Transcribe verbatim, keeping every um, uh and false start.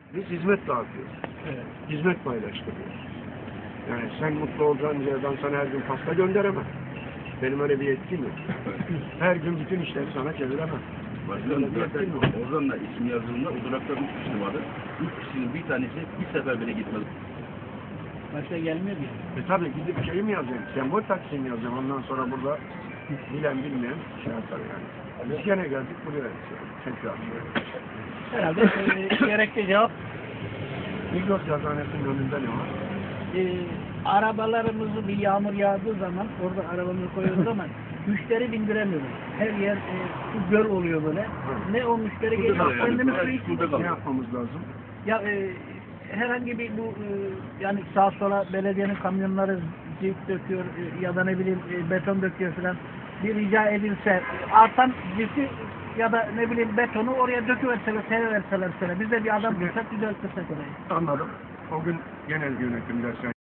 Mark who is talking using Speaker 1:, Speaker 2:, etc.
Speaker 1: Biz hizmet dağıtıyoruz.
Speaker 2: Evet.
Speaker 1: Hizmet paylaştırıyoruz. Yani sen mutlu olacağın yerden sana her gün pasta gönderemem. Benim öyle bir yetkim yok. Her gün bütün işleri sana çeviremem.
Speaker 3: Başkanım zaten oradan da isim yazılığında o durakta üç kişi vardı. Üç kişinin bir tanesi bir sefer bile gitmedi.
Speaker 2: Başka gelmiyor mu?
Speaker 1: E tabi gidip şey mi yazacağım? Sembol taksi mi yazacağım? Ondan sonra burada bilen bilmeyen şey yapar yani. Biz gene geldik buraya. Tekrar.
Speaker 2: Herhalde e, gerekli cevap
Speaker 1: Migros yazıhanesinin önünde ne var?
Speaker 2: e, arabalarımızı bir yağmur yağdığı zaman orada arabamızı koyduğumuz zaman müşteri bindiremiyoruz. Her yer e, su göl oluyor böyle. Ne o müşteri
Speaker 3: Suda
Speaker 2: geliyor.
Speaker 3: kalıyor yani.
Speaker 2: Kendimiz su
Speaker 3: Suda
Speaker 2: içmiyoruz.
Speaker 3: kalıyor.
Speaker 1: Ne yapmamız lazım?
Speaker 2: Ya e, herhangi bir bu e, yani sağa sola belediyenin kamyonları cilt döküyor e, ya da ne bileyim e, beton döküyor falan bir rica edilse artan cilti ya da ne bileyim betonu oraya döküverseler, severseler sana. Biz de bir adam
Speaker 1: Şimdi-
Speaker 2: bulsak düzeltirsek orayı.
Speaker 1: Anladım. O gün genel yönetim dersen